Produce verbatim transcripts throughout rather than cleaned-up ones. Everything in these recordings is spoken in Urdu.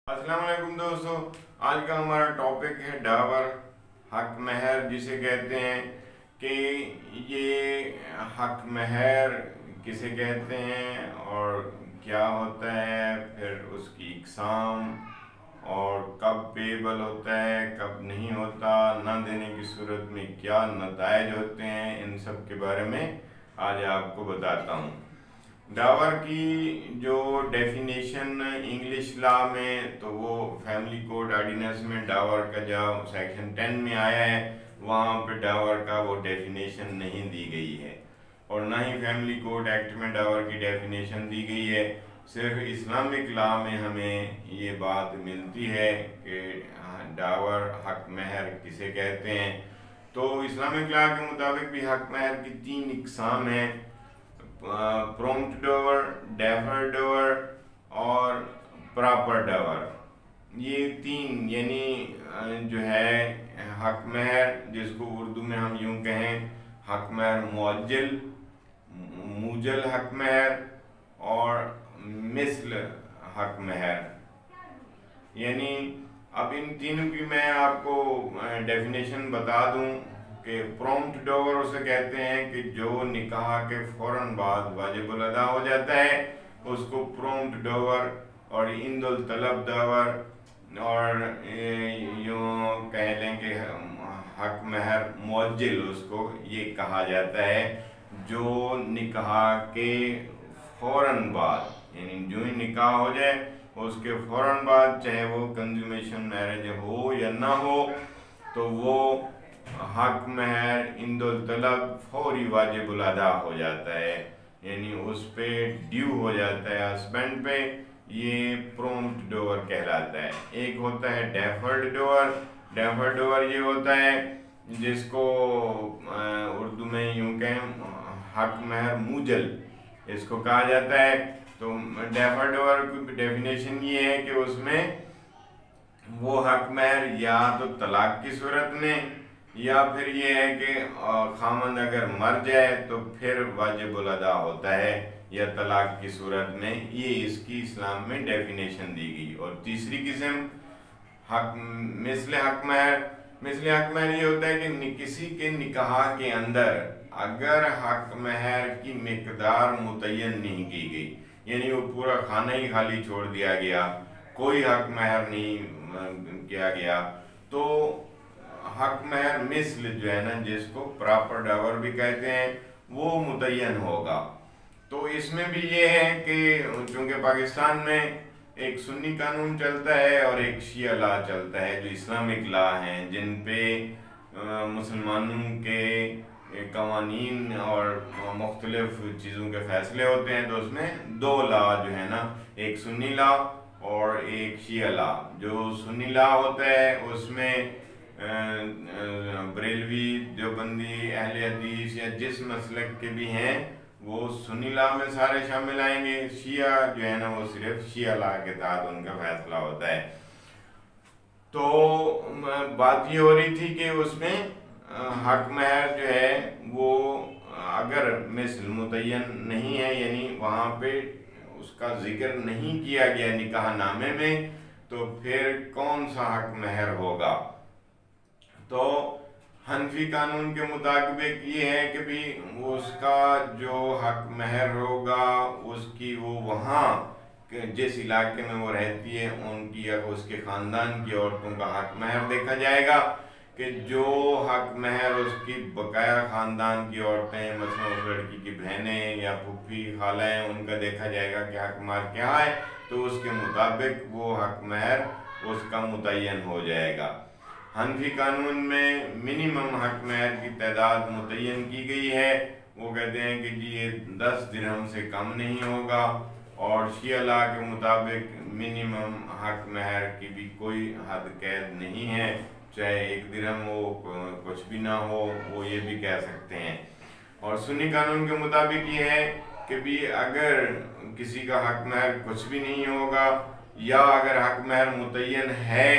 अस्सलाम वालेकुम दोस्तों, आज का हमारा टॉपिक है डावर हक महर, जिसे कहते हैं कि ये हक महर किसे कहते हैं और क्या होता है, फिर उसकी इकसाम और कब पेबल होता है, कब नहीं होता, ना देने की सूरत में क्या नताइज होते हैं, इन सब के बारे में आज आपको बताता हूँ। डावर की जो डेफिनेशन इंग्लिश लॉ में, तो वो फैमिली कोड ऑर्डिनेंस में डावर का जो सेक्शन टेन में आया है, वहाँ पे डावर का वो डेफिनेशन नहीं दी गई है, और ना ही फैमिली कोड एक्ट में डावर की डेफिनेशन दी गई है। सिर्फ इस्लामिक लॉ में हमें ये बात मिलती है कि डावर हक महर किसे कहते हैं। तो इस्लामिक लॉ के मुताबिक भी हक महर की तीन इकसाम हैं, प्रॉम्प्ट डावर, डेफर्ड डावर और प्रॉपर डावर। ये तीन यानी जो है हक महर, जिसको उर्दू में हम यूं कहें हक महर मुअज्जल, मूजल हक महर और मिस्ल हक महर। यानी अब इन तीनों की मैं आपको डेफिनेशन बता दूं कि प्रॉम्प्ट डावर उसे कहते हैं कि जो निकाह के फौरन बाद वाजिबुल अदा हो जाता है, उसको प्रॉम्प्ट डावर और इंदुल तलब डावर, और यूँ कह लें कि हक महर मुअज्जल उसको ये कहा जाता है, जो निकाह के फौरन बाद, यानी जो ही निकाह हो जाए उसके फौरन बाद, चाहे वो कंज्यूमेशन मैरिज हो या ना हो, तो वो हक महर इंदुल तलब फौरी वाजिबुल अदा हो जाता है, यानी उस पे ड्यू हो जाता है हस्बैंड पे। ये प्रॉम्प्ट डावर कहलाता है। एक होता है डेफर्ड डावर। डेफर्ड डावर ये होता है जिसको उर्दू में यूं कहें हक महर मूजल इसको कहा जाता है। तो डेफर्ड डावर की डेफिनेशन ये है कि उसमें वो हक महर या तो तलाक की सूरत में, या फिर ये है कि खामन अगर मर जाए तो फिर वाजिबुल अदा होता है, या तलाक की सूरत में। ये इसकी इस्लाम में डेफिनेशन दी गई। और तीसरी किस्म हक मिस्ल हक महर। मिस्ल हक महर ये होता है कि किसी के निकाह के अंदर अगर हक महर की मिकदार मुतय्यन नहीं की गई, यानी वो पूरा खाना ही खाली छोड़ दिया गया, कोई हक महर नहीं किया गया, तो हक महर मिस्ल जो है ना, जिसको प्रॉपर डावर भी कहते हैं, वो मुतय्यन होगा। तो इसमें भी ये है कि चूंकि पाकिस्तान में एक सुन्नी कानून चलता है और एक शिया लॉ चलता है, जो इस्लामिक लॉ हैं, जिन पे मुसलमानों के कवानीन और मुख्तलिफ चीज़ों के फैसले होते हैं। तो उसमें दो लॉ जो है ना, एक सुन्नी लॉ और एक शिया लॉ। जो सुन्नी लॉ होता है उसमें बरेलवी, देवबंदी, अहले हदीस या जिस मसलक के भी हैं वो सुन्नी लॉ में सारे शामिल आएंगे। शिया जो है ना, वो सिर्फ शिया लॉ के तहत उनका फैसला होता है। तो बात ये हो रही थी कि उसमें हक महर जो है वो अगर मिस्ल मुतय्यन नहीं है, यानी वहाँ पे उसका जिक्र नहीं किया गया निकाह नामे में, तो फिर कौन सा हक महर होगा। तो हनफी कानून के मुताबिक ये है कि भी उसका जो हक महर होगा, उसकी वो वहाँ जिस इलाके में वो रहती है उनकी या उसके ख़ानदान की औरतों का हक महर देखा जाएगा, कि जो हक महर उसकी बकाया ख़ानदान की औरतें, मसलन उस लड़की की बहनें या फूफी खालाएँ, उनका देखा जाएगा कि हक महर क्या है, तो उसके मुताबिक वो हक महर उसका मुतय्यन हो जाएगा। हनफी कानून में मिनिमम हक महर की तादाद मुतय्यन की गई है। वो कहते हैं कि जी ये दस दिरहम से कम नहीं होगा, और शिया लॉ के मुताबिक मिनिमम हक महर की भी कोई हद कैद नहीं है, चाहे एक दिरहम हो, कुछ भी ना हो, वो ये भी कह सकते हैं। और सुन्नी कानून के मुताबिक ये है कि भी अगर किसी का हक महर कुछ भी नहीं होगा, या अगर हक महर मुतय्यन है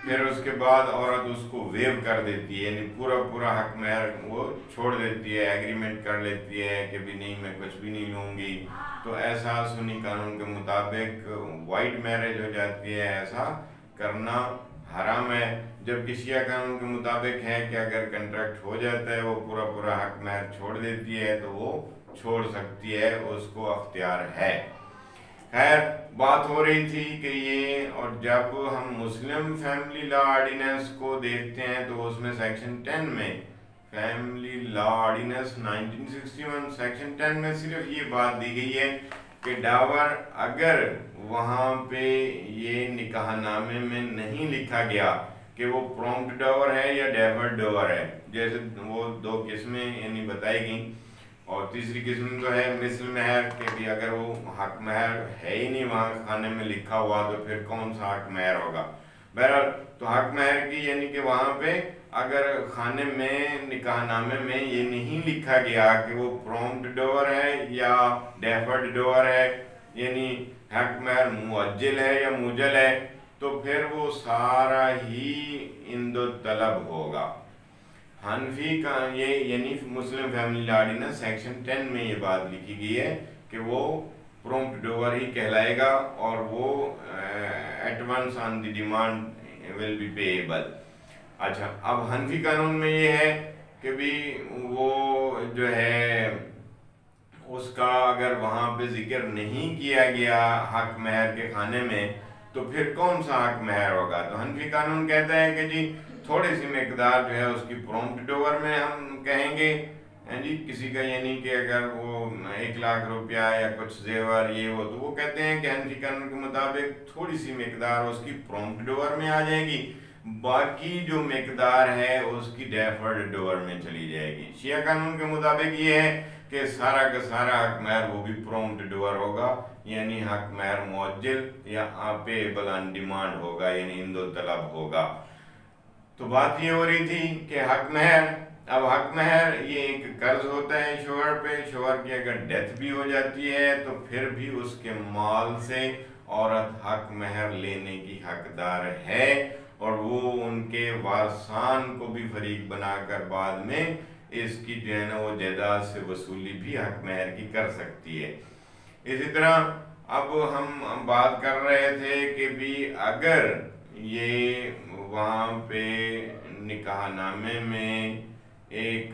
پھر اس کے بعد عورت اس کو ویو کر دیتی ہے، یعنی پورا پورا حق مہر وہ چھوڑ دیتی ہے، ایگریمنٹ کر لیتی ہے کہ بھی نہیں میں کچھ بھی نہیں لوں گی، تو ایسا سنی قانون کے مطابق وائٹ میرج ہو جاتی ہے، ایسا کرنا حرام ہے۔ جبکہ شیعہ قانون کے مطابق ہے کہ اگر کنٹریکٹ ہو جاتا ہے وہ پورا پورا حق مہر چھوڑ دیتی ہے تو وہ چھوڑ سکتی ہے، اس کو اختیار ہے۔ خیر بات ہو رہی تھی کہ یہ، اور جب ہم مسلم فیملی لا آرڈیننس کو دیکھتے ہیں تو اس میں سیکشن ٹین میں، family law ordinance nineteen sixty one section ten میں صرف یہ بات دی گئی ہے کہ ڈاور اگر وہاں پہ یہ نکاح نامے میں نہیں لکھا گیا کہ وہ پرومپٹ ڈاور ہے یا ڈیفرڈ ڈاور ہے، جیسے وہ دو قسمیں یعنی بتائی گئیں، اور تیسری قسم تو ہے مثل مہر کہ بھی اگر وہ حق مہر ہے ہی نہیں وہاں کھانے میں لکھا ہوا تو پھر کون سا حق مہر ہوگا۔ بہرحال تو حق مہر کی یعنی کہ وہاں پہ اگر خانے میں نکاح نامے میں یہ نہیں لکھا گیا کہ وہ پرومپٹ ڈوور ہے یا ڈیفرڈ ڈوور ہے، یعنی حق مہر مؤجل ہے یا موجل ہے، تو پھر وہ سارا ہی اند و طلب ہوگا۔ حنفی کا یہ یعنی Muslim family law ordinance section ten میں یہ بات لکھی گئی ہے کہ وہ پرومپٹ ڈوور ہی کہلائے گا اور وہ at once on the demand will be payable. اچھا اب حنفی قانون میں یہ ہے کہ بھی وہ جو ہے اس کا اگر وہاں پہ ذکر نہیں کیا گیا حق مہر کے کھانے میں تو پھر کون سا حق مہر ہوگا، تو حنفی قانون کہتا ہے کہ جی تھوڑی سی مقدار جو ہے اس کی پرومپٹ ڈوور میں ہم کہیں گے جی، کسی کا یعنی کہ اگر وہ ایک لاکھ روپیہ یا کچھ زیور یہ وہ، تو وہ کہتے ہیں کہ حنفی قانون کے مطابق تھوڑی سی مقدار اس کی پرومپٹ ڈوور میں آ جائے گی، باقی جو مقدار ہے اس کی ڈیفرڈ ڈوور میں چلی جائے گی۔ شیعہ قانون کے مطابق یہ ہے کہ سارا کا سارا حق مہر وہ بھی پرومپٹ ڈوور ہوگا، یعنی حق مہر مؤجل یا پیبل آن ڈیمانڈ ہوگا، یعنی اند و طلب ہوگا۔ تو بات یہ ہو رہی تھی کہ حق مہر، اب حق مہر یہ ایک قرض ہوتا ہے شوہر پہ، شوہر کی اگر ڈیتھ بھی ہو جاتی ہے تو پھر بھی اس کے مال سے عورت حق مہر لینے کی حقدار ہے، اور وہ ان کے وارثان کو بھی فریق بنا کر بعد میں اس کی جو ہے نا وہ جائیداد سے وصولی بھی حق مہر کی کر سکتی ہے۔ اسی طرح اب ہم بات کر رہے تھے کہ بھی اگر یہ وہاں پہ نکاح نامے میں ایک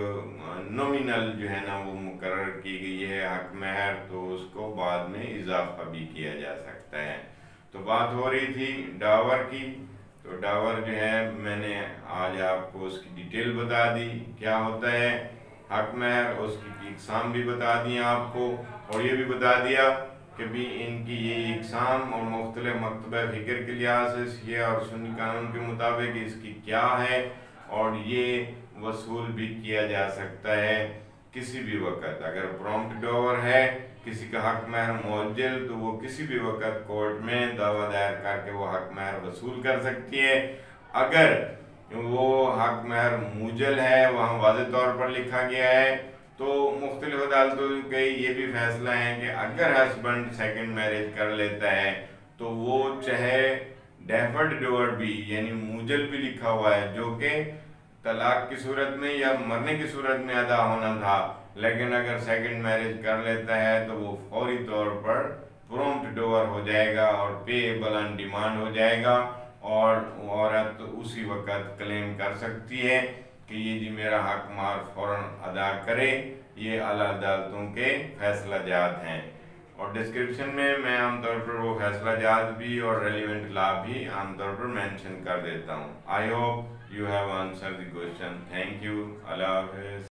نومینل جو ہے نا وہ مقرر کی گئی ہے حق مہر، تو اس کو بعد میں اضافہ بھی کیا جا سکتا ہے۔ تو بات ہو رہی تھی ڈاور کی، تو ڈاور جو ہے میں نے آج آپ کو اس کی ڈیٹیل بتا دی کیا ہوتا ہے حق مہر، اس کی اقسام بھی بتا دی آپ کو، اور یہ بھی بتا دیا کہ بھی ان کی یہ اقسام اور مختلف مکتبہ فکر کے لحاظ سے شیعہ اور سنی قانون کے مطابق اس کی کیا ہے، اور یہ وصول بھی کیا جا سکتا ہے کسی بھی وقت۔ اگر پرومپٹ ڈوور ہے کسی کا حق مہر مؤجل تو وہ کسی بھی وقت کورٹ میں دعویٰ دائر کر کے وہ حق مہر وصول کر سکتی ہے۔ اگر وہ حق مہر موجل ہے، وہاں واضح طور پر لکھا گیا ہے، تو مختلف عدالتوں کے یہ بھی فیصلہ ہے کہ اگر ہسبینڈ سیکنڈ میرج کر لیتا ہے تو وہ چاہے ڈیفرڈ ڈوور بھی یعنی موجل بھی لکھا ہوا ہے جو کہ طلاق کی صورت میں یا مرنے کی صورت میں ادا ہونا تھا، لیکن اگر سیکنڈ میرج کر لیتا ہے تو وہ فوری طور پر پرومپٹ ڈوور ہو جائے گا اور پیبل آن ڈیمانڈ ہو جائے گا، اور عورت اسی وقت کلیم کر سکتی ہے کہ یہ جی میرا حق مہر فوراً ادا کرے۔ یہ اعلیٰ عدالتوں کے فیصلہ جات ہیں، اور ڈسکرپشن میں میں عام طور پر وہ فیصلہ جات بھی اور ریلیونٹ لا بھی عام طور پر مینشن کر دیتا ہوں۔ I hope you have answer the question. Thank you, اللہ حافظ۔